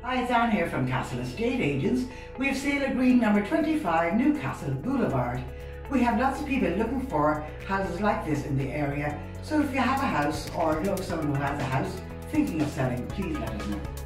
Hi, it's Anne here from Castle Estate Agents. We have sale agreed number 25 Newcastle Boulevard. We have lots of people looking for houses like this in the area, so if you have a house or know of someone who has a house thinking of selling, please let us know.